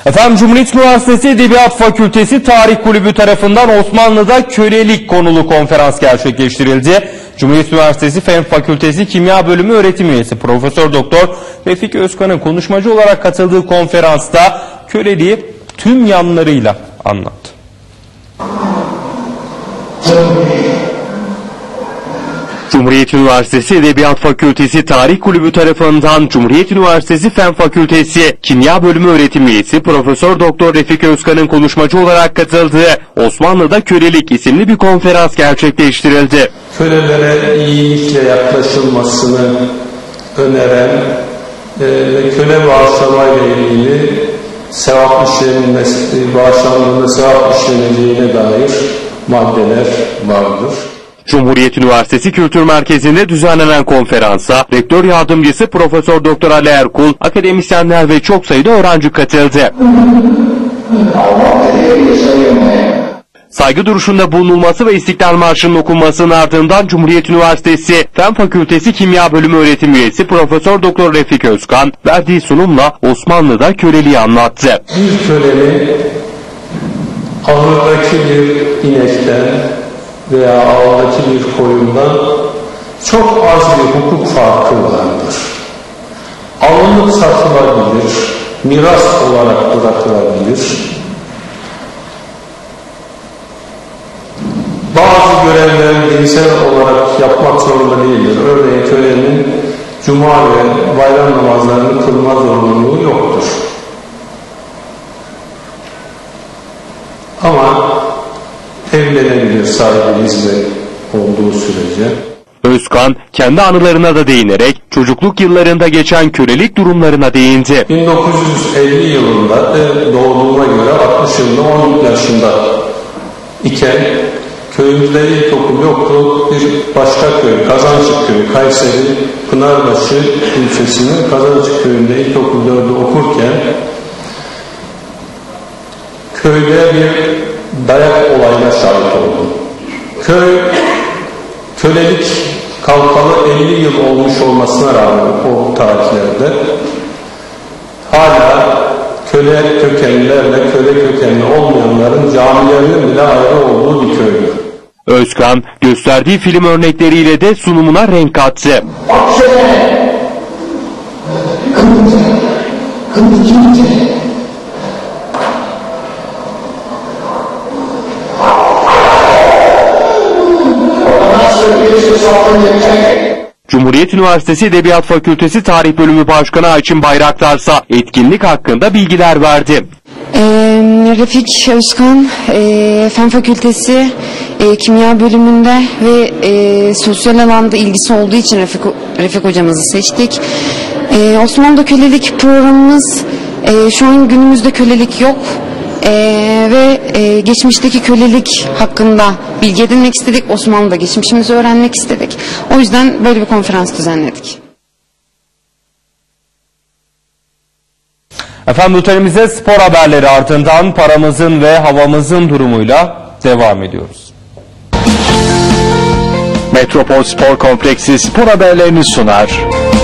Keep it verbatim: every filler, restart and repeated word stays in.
Efendim, Cumhuriyet Üniversitesi Edebiyat Fakültesi Tarih Kulübü tarafından Osmanlı'da kölelik konulu konferans gerçekleştirildi. Cumhuriyet Üniversitesi Fen Fakültesi Kimya Bölümü öğretim üyesi Profesör Doktor Refik Özkan'ın konuşmacı olarak katıldığı konferansta köleliği tüm yanlarıyla anlattı. Cumhuriyet Üniversitesi Edebiyat Fakültesi Tarih Kulübü tarafından Cumhuriyet Üniversitesi Fen Fakültesi Kimya Bölümü öğretim üyesi Profesör Doktor Refik Özkan'ın konuşmacı olarak katıldığı Osmanlı'da Kölelik isimli bir konferans gerçekleştirildi. Kölelere iyilikle yaklaşılmasını öneren ve köle bağışlamayla ilgili sevap işlenmesi, bağışlandığında sevap işleneceğine dair maddeler vardır. Cumhuriyet Üniversitesi Kültür Merkezi'nde düzenlenen konferansa Rektör Yardımcısı Profesör Doktor Ali Erkul, akademisyenler ve çok sayıda öğrenci katıldı. Saygı duruşunda bulunulması ve İstiklal Marşı'nın okunmasının ardından Cumhuriyet Üniversitesi Fen Fakültesi Kimya Bölümü öğretim üyesi Profesör Doktor Refik Özkan verdiği sunumla Osmanlı'da köleliği anlattı. Bir kölenin ahırdaki bir inekten veya ağdaki bir koyundan çok az bir hukuk farkı vardır. Alınıp satılabilir, miras olarak bırakılabilir. Bazı görevleri dinsel olarak yapmak zorunda değildir. Örneğin kölenin cuma ve bayram namazlarını kılma zorunluluğu yoktur. Ama evlenebilir sahibi olduğu sürece. Özkan kendi anılarına da değinerek çocukluk yıllarında geçen kölelik durumlarına değindi. bin dokuz yüz elli yılında doğduğuma göre altmış yılında on yaşında iken köyümüzde ilkokul yoktu. Bir başka köy, Kazancık Köyü, Kayseri Pınarbaşı ilçesinin Kazancık Köyü'nde ilkokul dördü okurken köyde bir dayak olayına şahit oldum. Köy, kölelik kalkalı elli yıl olmuş olmasına rağmen o tarihlerde hala köle kökenlilerle köle kökenli olmayanların camilerinin bile ayrı olduğu bir köydü. Özkan gösterdiği film örnekleriyle de sunumuna renk kattı. Bak şöyle, kırmızı, kırmızı, Cumhuriyet Üniversitesi Edebiyat Fakültesi Tarih Bölümü Başkanı Ayçin Bayraktarsa etkinlik hakkında bilgiler verdi. Ee, Refik Özkan, e, Fen Fakültesi e, Kimya Bölümünde ve e, sosyal alanda ilgisi olduğu için Refik, Refik hocamızı seçtik. E, Osmanlı'da kölelik programımız, e, şu an günümüzde kölelik yok. Ee, ve e, geçmişteki kölelik hakkında bilgi edinmek istedik. Osmanlı'da geçmişimizi öğrenmek istedik. O yüzden böyle bir konferans düzenledik. Efendim, bültenimize spor haberleri ardından paramızın ve havamızın durumuyla devam ediyoruz. Metropol Spor Kompleksi spor haberlerini sunar.